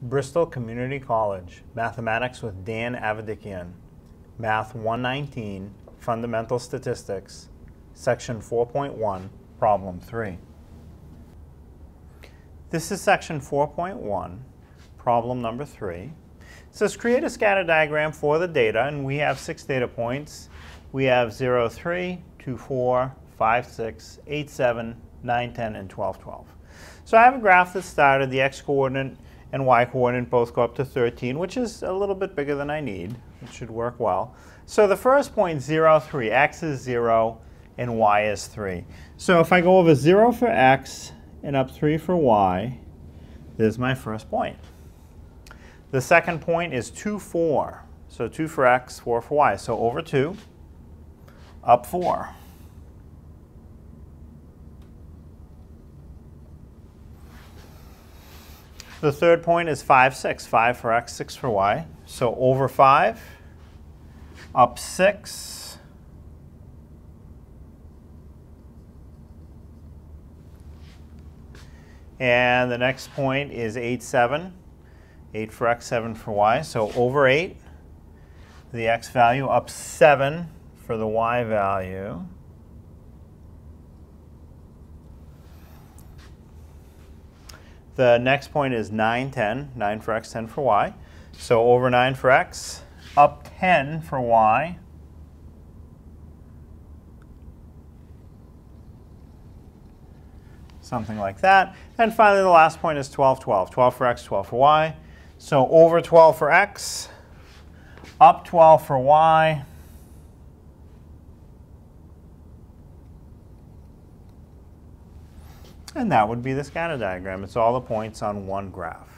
Bristol Community College, Mathematics with Dan Avedikian, Math 119, Fundamental Statistics, Section 4.1, Problem 3. This is Section 4.1, Problem number 3. It says create a scatter diagram for the data, and we have 6 data points. We have 0, 3, 2, 4, 5, 6, 8, 7, 9, 10, and 12, 12. So I have a graph that started, the x-coordinate and y-coordinate both go up to 13, which is a little bit bigger than I need. It should work well. So the first point, 0, 3, x is 0 and y is 3. So if I go over 0 for x and up 3 for y, there's my first point. The second point is 2, 4. So 2 for x, 4 for y. So over 2, up 4. The third point is 5, 6. 5 for x, 6 for y. So over 5, up 6, and the next point is 8, 7. 8 for x, 7 for y. So over 8, the x value, up 7 for the y value. The next point is 9, 10. 9 for x, 10 for y. So over 9 for x, up 10 for y. Something like that. And finally, the last point is 12, 12. 12 for x, 12 for y. So over 12 for x, up 12 for y. And that would be the scatter diagram. It's all the points on one graph.